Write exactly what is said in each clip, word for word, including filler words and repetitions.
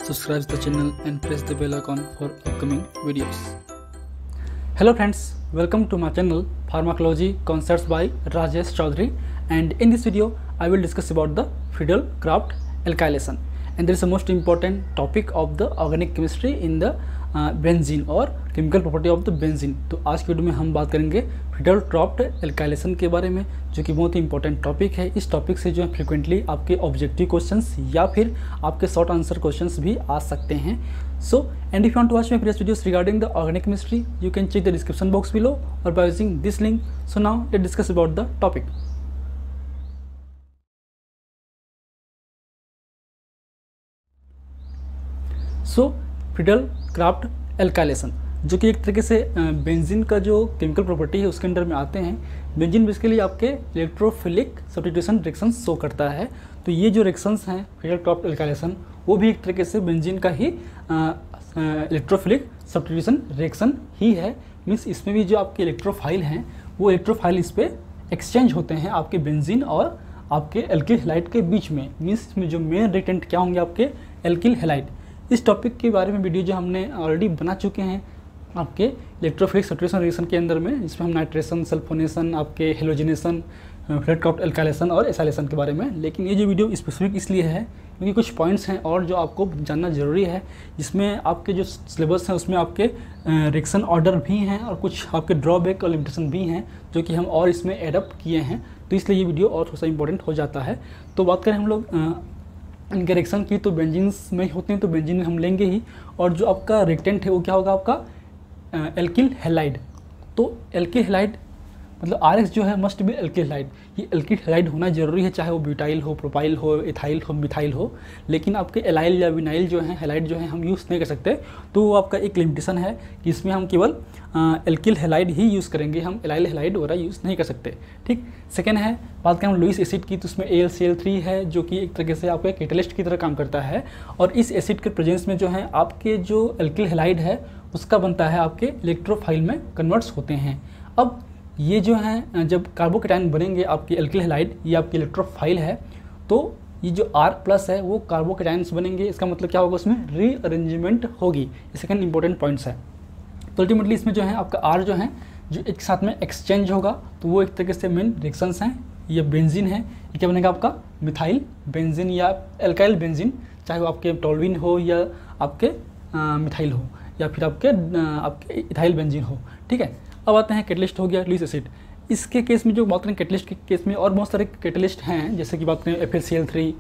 subscribe the channel and press the bell icon for upcoming videos. Hello friends, welcome to my channel Pharmacology Concepts by Rajesh Chaudhary, and in this video I will discuss about the Friedel-Crafts alkylation, and there is a most important topic of the organic chemistry in the benzene और chemical property of the benzene. तो आज की video में हम बात करेंगे Friedel-Crafts alkylation के बारे में, जो कि बहुत ही इंपॉर्टेंट टॉपिक है। इस टॉपिक से जो है फ्रिक्वेंटली आपके ऑब्जेक्टिव क्वेश्चंस या फिर आपके शॉर्ट आंसर क्वेश्चंस भी आ सकते हैं। So and if you want to watch my previous videos regarding the organic chemistry, you can check the description box below और by using this link. So now let's discuss about the topic. So Friedel Crafts alkylation, जो कि एक तरीके से benzene का जो chemical property है उसके अंडर में आते हैं। बेंजीन बेसिकली आपके इलेक्ट्रोफिलिक सब्स्टिट्यूशन रिएक्शन शो करता है। तो ये जो रिएक्शंस हैं फ्रीडल-क्राफ्ट एल्काइलेशन, वो भी एक तरीके से बेंजीन का ही इलेक्ट्रोफिलिक सब्स्टिट्यूशन रिएक्शन ही है। मीन्स इसमें भी जो आपके इलेक्ट्रोफाइल हैं वो इलेक्ट्रोफाइल इस पर एक्सचेंज होते हैं आपके बेंजीन और आपके एल्किल हैलाइड के बीच में। मीन्स इसमें जो मेन रिएक्टेंट क्या होंगे आपके एल्किल हैलाइड। इस टॉपिक के बारे में वीडियो जो हमने ऑलरेडी बना चुके हैं आपके इलेक्ट्रोफिलिक सब्स्टिट्यूशन रिएक्शन के अंदर में, जिसमें हम नाइट्रेशन, सल्फोनेशन, आपके हेलोजिनेशन, फ्रीडल-क्राफ्ट एल्काइलेशन और एसाइलेशन के बारे में। लेकिन ये जो वीडियो स्पेसिफिक इसलिए है क्योंकि कुछ पॉइंट्स हैं और जो आपको जानना ज़रूरी है, जिसमें आपके जो सिलेबस हैं उसमें आपके रिएक्शन ऑर्डर भी हैं और कुछ आपके ड्रॉबैक और लिमिटेशन भी हैं जो कि हम और इसमें एडप्ट किए हैं। तो इसलिए ये वीडियो और थोड़ा सा इंपॉर्टेंट हो जाता है। तो बात करें हम लोग इनके रिएक्शन की, तो बेंजीन्स में ही होते हैं, तो बेंजीन हम लेंगे ही। और जो आपका रिएक्टेंट है वो क्या होगा आपका एल्किल हैलाइड। तो एल्किल हैलाइड मतलब आर एक्स जो है मस्ट बी एल्किल हैलाइड। ये एल्किल हैलाइड होना जरूरी है, चाहे वो ब्यूटाइल हो, प्रोपाइल हो, इथाइल हो, मिथाइल हो। लेकिन आपके एलाइल या विनाइल जो है हैलाइड जो है हम यूज़ नहीं कर सकते। तो वो आपका एक लिमिटेशन है कि इसमें हम केवल एल्किल हैलाइड ही यूज़ करेंगे, हम एलाइल हैलाइड वगैरह यूज़ नहीं कर सकते। ठीक। सेकेंड है, बात करें हम लुईस एसिड की, तो उसमें A L C L three है जो कि एक तरीके से आपका कैटलिस्ट की तरह काम करता है। और इस एसिड के प्रेजेंस में जो है आपके जो एल्किल हैलाइड है उसका बनता है आपके इलेक्ट्रोफाइल में कन्वर्ट्स होते हैं। अब ये जो है जब कार्बोकेटाइन बनेंगे आपकी एल्किल हैलाइड, ये आपकी इलेक्ट्रोफाइल है, तो ये जो R प्लस है वो कार्बोकेटाइन्स बनेंगे। इसका मतलब क्या होगा, उसमें रीअरेंजमेंट होगी। ये सेकंड इंपॉर्टेंट पॉइंट्स है। तो अल्टीमेटली इसमें जो है आपका R जो है जो एक साथ में एक्सचेंज होगा, तो वो एक तरीके से मेन रिएक्शंस हैं। ये बेंजीन है, ये क्या बनेगा आपका मिथाइल बेंजीन या एल्काइल बेंजीन, चाहे वो आपके टोल्यूइन हो या आपके मिथाइल हो या फिर आपके आपके इथाइल बेंजीन हो। ठीक है। अब आते हैं कैटलिस्ट हो गया लुईस एसिड। इसके केस में जो बात करें कैटलिस्ट के केस में और बहुत सारे कैटलिस्ट हैं, जैसे कि बात करें F L C L three,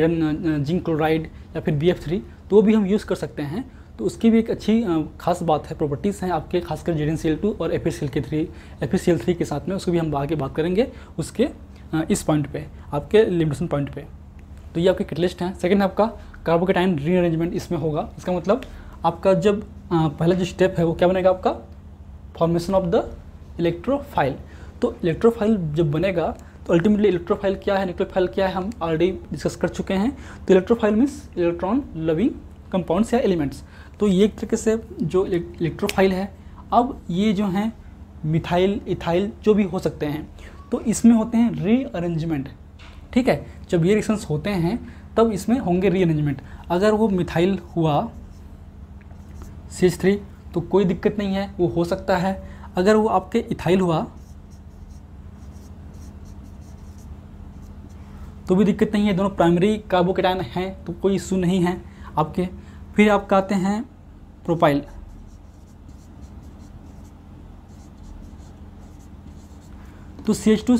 zinc chloride या फिर बी एफ थ्री, तो वो भी हम यूज़ कर सकते हैं। तो उसकी भी एक अच्छी खास बात है, प्रॉपर्टीज़ हैं आपके, खासकर Z N C L two और एफ एल सी एल के three F L C L three के साथ में, उसको भी हम आगे बात करेंगे उसके इस पॉइंट पे, आपके लिमिटेशन पॉइंट पे। तो ये आपके कैटलिस्ट हैं। सेकेंड आपका कार्बोकेटाइन रीअरेंजमेंट इसमें होगा। इसका मतलब आपका जब पहला जो स्टेप है वो क्या बनेगा आपका फॉर्मेशन ऑफ द इलेक्ट्रोफाइल। तो इलेक्ट्रोफाइल जब बनेगा तो अल्टीमेटली इलेक्ट्रोफाइल क्या है, इलेक्ट्रोफाइल क्या है हम ऑलरेडी डिस्कस कर चुके हैं। तो electrophile means electron loving compounds या एलिमेंट्स। तो ये एक तरीके से जो इलेक्ट्रोफाइल है, अब ये जो हैं मिथाइल, इथाइल जो भी हो सकते हैं, तो इसमें होते हैं रीअरेंजमेंट। ठीक है। जब ये रिएक्शंस होते हैं तब इसमें होंगे रीअरेंजमेंट। अगर वो मिथाइल हुआ सी एच थ्री तो कोई दिक्कत नहीं है, वो हो सकता है। अगर वो आपके इथाइल हुआ तो भी दिक्कत नहीं है, दोनों प्राइमरी कार्बोकेटाइन हैं तो कोई इशू नहीं है आपके। फिर आप कहते हैं प्रोपाइल। तो C H two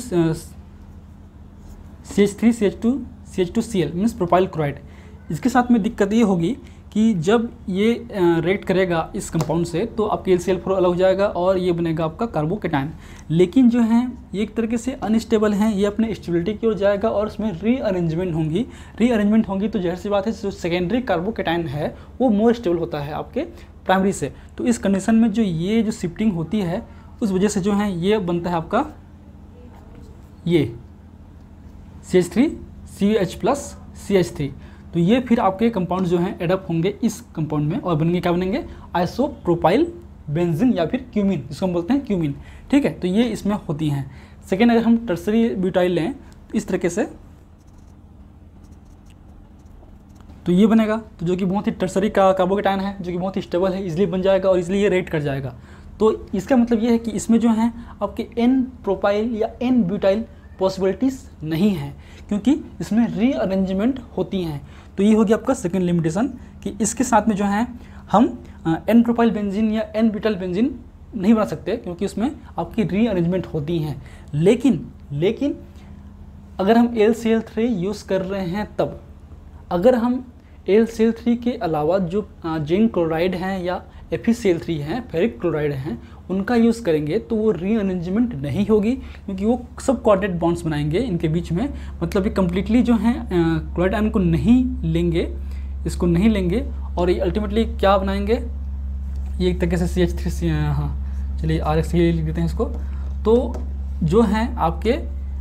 C H three C H two C H two C L means propyl chloride. इसके साथ में दिक्कत ये होगी कि जब ये रिएक्ट करेगा इस कंपाउंड से तो आपके एल सी एल फोर अलग हो जाएगा और ये बनेगा आपका कार्बोकेटाइन। लेकिन जो है ये एक तरीके से अनस्टेबल हैं, ये अपने स्टेबिलिटी की ओर जाएगा और उसमें रीअरेंजमेंट होंगी रीअरेंजमेंट होंगी तो जहर सी बात है, जो सेकेंडरी कार्बोकेटाइन है वो मोर स्टेबल होता है आपके प्राइमरी से। तो इस कंडीशन में जो ये जो शिफ्टिंग होती है उस वजह से जो है ये बनता है आपका ये C H three C H plus C H three. तो ये फिर आपके कंपाउंड जो हैं एडप्ट होंगे इस कंपाउंड में और बनेंगे क्या बनेंगे आइसोप्रोपाइल बेंजीन या फिर क्यूमिन, जिसको हम बोलते हैं क्यूमिन। ठीक है। तो ये इसमें होती हैं। सेकेंड, अगर हम टर्सरी ब्यूटाइल लें तो इस तरीके से तो ये बनेगा, तो जो कि बहुत ही टर्सरी का कार्बोकेटायन है, जो कि बहुत ही स्टेबल है, इजीली बन जाएगा और इजीली ये रेट कर जाएगा। तो इसका मतलब ये है कि इसमें जो है आपके एन प्रोपाइल या एन ब्यूटाइल पॉसिबिलिटीज़ नहीं है, क्योंकि इसमें रीअरेंजमेंट होती हैं। तो ये होगी आपका सेकेंड लिमिटेशन कि इसके साथ में जो है हम एन प्रोपाइल बेंजीन या एन ब्यूटाइल बेंजीन नहीं बना सकते, क्योंकि उसमें आपकी रीअरेंजमेंट होती हैं। लेकिन लेकिन अगर हम L C L three use कर रहे हैं तब, अगर हम एल सी एल थ्री के अलावा जो जिंक क्लोराइड हैं या F E C L three हैं, फेरिक क्लोराइड हैं, उनका यूज़ करेंगे तो वो रीअरेंजमेंट नहीं होगी, क्योंकि वो सब कोऑर्डिनेट बॉन्ड्स बनाएंगे इनके बीच में। मतलब ये कम्प्लीटली जो है क्लोराइड आयन को नहीं लेंगे, इसको नहीं लेंगे, और ये अल्टीमेटली क्या बनाएंगे, ये एक तरीके से सी एच थ्री सी, हाँ चलिए आर एक्स लिख देते हैं इसको। तो जो हैं आपके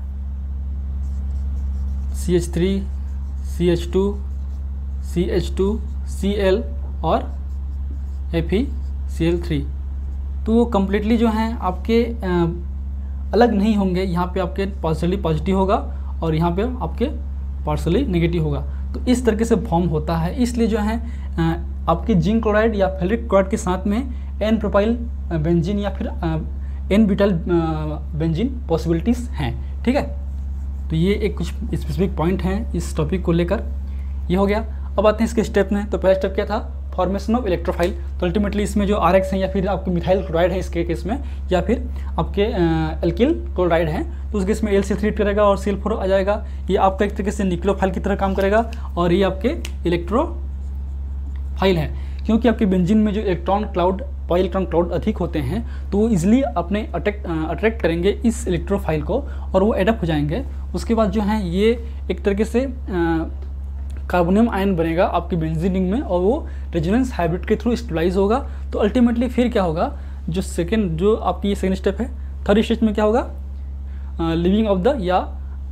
C H three, C H two, C H two, C L और F E C L three, तो वो कम्प्लीटली जो हैं आपके आ, अलग नहीं होंगे। यहाँ पे आपके पार्शली पॉजिटिव होगा और यहाँ पे आपके पार्शली नेगेटिव होगा। तो इस तरीके से फॉर्म होता है। इसलिए जो है आ, आपके जिंक क्लोराइड या फेरिक क्लोराइड के साथ में एन प्रोपाइल बेंजीन या फिर एन ब्यूटाइल बेंजीन पॉसिबिलिटीज़ हैं। ठीक है, तो ये एक कुछ स्पेसिफिक पॉइंट हैं इस टॉपिक को लेकर। ये हो गया। अब आते हैं इसके स्टेप में। तो पहला स्टेप क्या था, फॉर्मेशन ऑफ इलेक्ट्रोफाइल। तो अल्टीमेटली इसमें जो आर एक्स हैं या फिर आपके मिथाइल क्लोराइड है इसके केस में, या फिर आपके एल्किल क्लोराइड हैं, तो उस केस में एल सी थ्री करेगा और सी एल फोर आ जाएगा। ये आपका एक तरीके से न्यूक्लियोफाइल की तरह काम करेगा और ये आपके इलेक्ट्रोफाइल है, क्योंकि आपके बेंजीन में जो electron cloud pi electron cloud अधिक होते हैं तो वो इजिली अपने अट्रैक्ट अट्रैक्ट करेंगे इस इलेक्ट्रोफाइल को और वो एडअप हो जाएंगे। उसके बाद जो है ये एक तरीके से कार्बोनियम आयन बनेगा आपकी बेंजीन रिंग में और वो रेजोनेंस हाइब्रिड के थ्रू स्टेबलाइज होगा। तो अल्टीमेटली फिर क्या होगा, जो सेकेंड जो आपकी ये सेकेंड स्टेप है, थर्ड स्टेज में क्या होगा, लिविंग ऑफ द या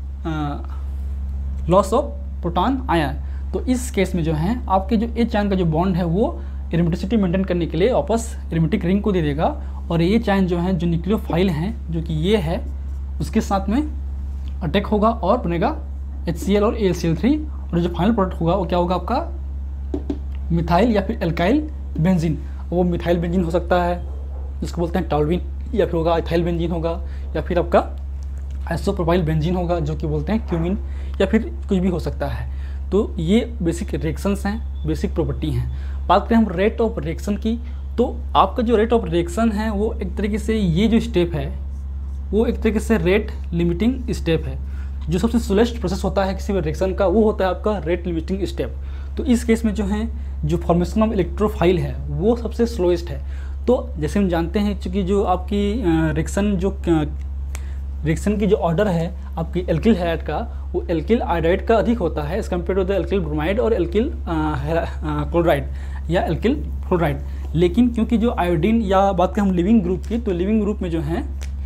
लॉस ऑफ प्रोटॉन आयन। तो इस केस में जो है आपके जो एच आयन का जो बॉन्ड है वो एरोमेटिसिटी मेंटेन करने के लिए वापस एरोमेटिक रिंग को दे देगा और ये आयन जो है जो न्यूक्लियोफाइल हैं जो कि ये है उसके साथ में अटैक होगा और बनेगा एच सी एल और A L C L three और जो फाइनल प्रोडक्ट होगा वो क्या होगा आपका मिथाइल या फिर एल्काइल बेंजीन। वो मिथाइल बेंजीन हो सकता है जिसको बोलते हैं टॉल्विन, या फिर होगा इथाइल बेंजीन होगा, या फिर आपका आइसोप्रोपाइल बेंजीन होगा जो कि बोलते हैं क्यूमिन, या फिर कुछ भी हो सकता है। तो ये बेसिक रिएक्शंस हैं, बेसिक प्रॉपर्टी हैं। बात करें हम रेट ऑफ रिएक्शन की, तो आपका जो रेट ऑफ रिएक्शन है वो एक तरीके से ये जो स्टेप है वो एक तरीके से रेट लिमिटिंग स्टेप है। जो सबसे स्लोएस्ट प्रोसेस होता है किसी भी रिएक्शन का वो होता है आपका रेट लिमिटिंग स्टेप। तो इस केस में जो है जो फॉर्मेशन ऑफ इलेक्ट्रोफाइल है वो सबसे स्लोएस्ट है। तो जैसे हम जानते हैं चूँकि जो आपकी रिएक्शन जो रिएक्शन की जो ऑर्डर है आपकी एल्किल हाइड्राइड का वो एल्किल आयोडाइड का अधिक होता है as compare to the alkyl bromide और एल्किल क्लोराइड या एल्किल फ्लोराइड। लेकिन क्योंकि जो आयोडीन या बात करें हम लिविंग ग्रुप की, तो लिविंग ग्रुप में जो है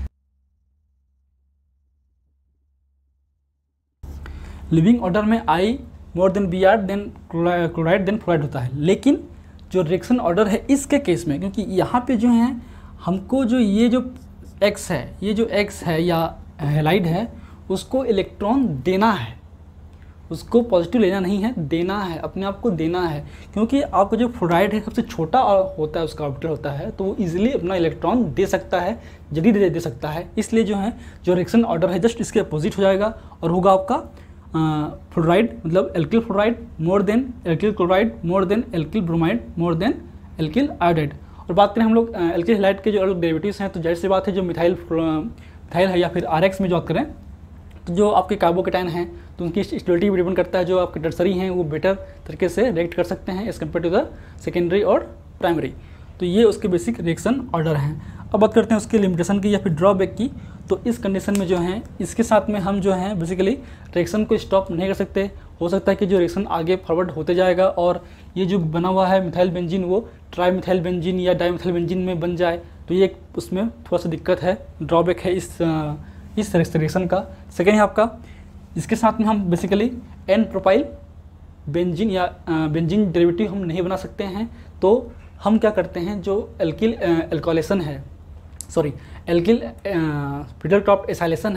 लिविंग ऑर्डर में I more than B R than chloride than fluoride होता है। लेकिन जो रिएक्शन ऑर्डर है इसके केस में, क्योंकि यहाँ पे जो है हमको जो ये जो एक्स है ये जो एक्स है या हैलाइड है उसको इलेक्ट्रॉन देना है, उसको पॉजिटिव लेना नहीं है, देना है, अपने आप को देना है। क्योंकि आपका जो फ्लोराइड है सबसे छोटा होता है, उसका ऑर्बिटल होता है, तो वो इजीली अपना इलेक्ट्रॉन दे सकता है, जल्दी दे, दे सकता है। इसलिए जो है जो रिएक्शन ऑर्डर है जस्ट इसके अपोजिट हो जाएगा और होगा आपका फ्लोराइड मतलब alkyl fluoride more than alkyl chloride more than alkyl bromide more than alkyl iodide. और बात करें हम लोग एल्किल हैलाइड के जो अलग डेरिवेटिव्स हैं, तो जाहिर सी बात है जो मिथाइल मिथाइल है या फिर आर एक्स में जो बात करें तो जो आपके कार्बोकेटायन हैं तो उनकी स्टेबिलिटी भी डिपेंड करता है। जो आपके टर्सरी हैं वो बेटर तरीके से रिएक्ट कर सकते हैं as compare to the secondary और प्राइमरी। तो ये उसके बेसिक रिएक्शन ऑर्डर हैं। अब बात करते हैं उसके लिमिटेशन की या फिर ड्रॉबैक की। तो इस कंडीशन में जो है इसके साथ में हम जो है बेसिकली रिएक्शन को स्टॉप नहीं कर सकते। हो सकता है कि जो रिएक्शन आगे फॉरवर्ड होते जाएगा और ये जो बना हुआ है मिथाइल बेंजीन वो ट्राई मिथाइल बेंजीन या डाई मिथाइल बेंजीन में बन जाए, तो ये उसमें थोड़ा सा दिक्कत है, ड्रॉबैक है इस इस रिएक्शन का। सेकेंड है आपका इसके साथ में हम बेसिकली एन प्रोपाइल बेंजीन या बेंजीन डेरिवेटिव हम नहीं बना सकते हैं। तो हम क्या करते हैं, जो एल्किल एल्कोलेशन है sorry alkyl Friedel Crafts acylation है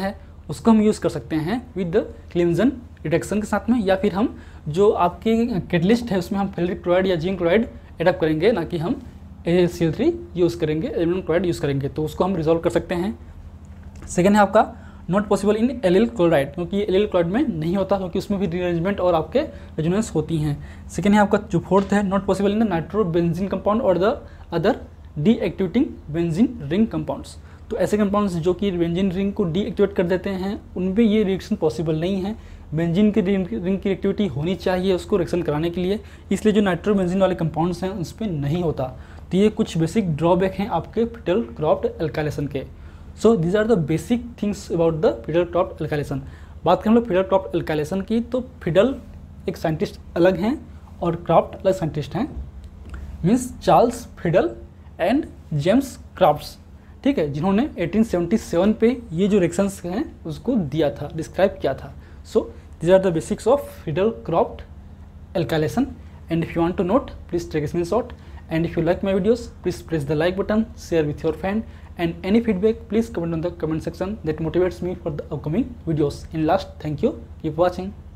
उसको हम यूज़ कर सकते हैं विद क्लिंजन रिडक्शन के साथ में, या फिर हम जो आपके कैटलिस्ट है उसमें हम फेरिक क्लोराइड या जिंक क्लोराइड एडअप करेंगे, ना कि हम A C L three use करेंगे, एल्यूमिनियम क्लोराइड यूज़ करेंगे, तो उसको हम रिजॉल्व कर सकते हैं। सेकेंड है आपका not possible in aryl chloride, क्योंकि एल एल क्लोराइड में नहीं होता, क्योंकि उसमें भी रीअरेंजमेंट और आपके रेजोनेंस होती हैं। सेकेंड है आपका जो फोर्थ है not possible in the nitrobenzene compound और the other deactivating benzene ring compounds. तो ऐसे कंपाउंड्स जो कि बेंजीन रिंग को डीएक्टिवेट कर देते हैं उनपे ये रिएक्शन पॉसिबल नहीं है। बेंजीन की रिंग रिंग की एक्टिविटी होनी चाहिए उसको रिएक्शन कराने के लिए, इसलिए जो नाइट्रोबेंजीन वाले कंपाउंड्स हैं उस पर नहीं होता। तो ये कुछ बेसिक ड्रॉबैक हैं आपके फिटल क्रॉप्ड एल्काइलेशन के। So these are the basic things about the Friedel Crafts alkylation. बात करें हम लोग फिडल क्रॉप्ड एल्काइलेशन की, तो फिडल एक साइंटिस्ट अलग हैं और क्राफ्ट अलग साइंटिस्ट हैं, means Charles Friedel and James Crafts, ठीक है, जिन्होंने एटीन सेवेंटी सेवन पे ये जो रिएक्शंस हैं उसको दिया था, डिस्क्राइब किया था। So these are the basics of Friedel Crafts alkylation, and if you want to note please take a screenshot, and if you like my videos please press the like button, share with your friend, and any feedback please comment on the comment section, that motivates me for the upcoming videos. In last, thank you, keep watching.